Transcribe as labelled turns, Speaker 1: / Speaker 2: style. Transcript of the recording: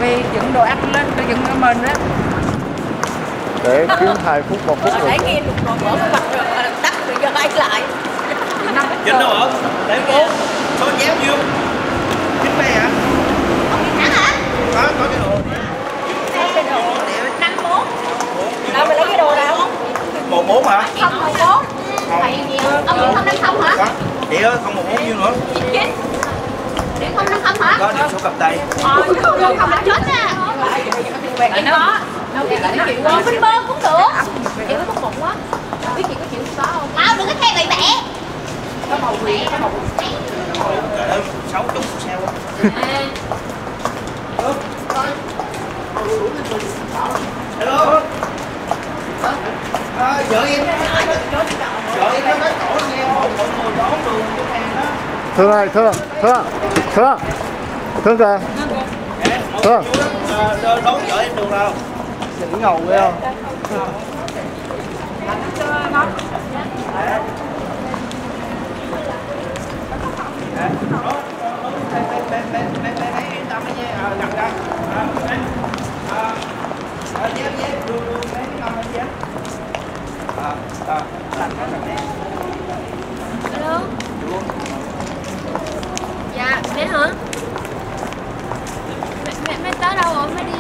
Speaker 1: vì dựng đồ ăn lên, tôi dựng cho mình á.
Speaker 2: Để kiếm 2 phút 1 phút rồi.
Speaker 3: Nãy nghe lục còn mở cái mặt rồi tắt rồi giờ quay lại.
Speaker 4: Chính đâu ở? Để 4. Số chéo nhiêu? 90 hả?
Speaker 3: Hả hả?
Speaker 4: Có cái đồ.
Speaker 3: Cái đồ 54. Đâu mày lấy cái đồ nào?
Speaker 4: 14 hả?
Speaker 3: 014. Thầy nhiều. Ông Nguyễn 050 hả?
Speaker 4: Có. Chị ơi, không 14 nhiêu nữa?
Speaker 3: 99. Điểm 050 hả?
Speaker 4: Có điểm số cặp tay.
Speaker 3: Không không chết nha. Em có. Đâu biết chị chịu không? Bên bơ cũng được. Chị có tốt bụng quá. Biết chị có chịu đó không? Tao đừng có khen bậy bẹ. Có màu quỷ, có màu quỷ.
Speaker 4: Trời ơi, 60 xe quá. Hello. Vợ em nó nói cổ nghe mọi người đón đường cái hàng đó.
Speaker 2: Thương ơi, Thương kìa. Thương.
Speaker 4: Đón vợ em đường nào?
Speaker 2: Đỉnh ngầu ghê không?
Speaker 3: Alo. Dạ, mẹ hả? Mẹ tới đâu rồi? Mẹ đi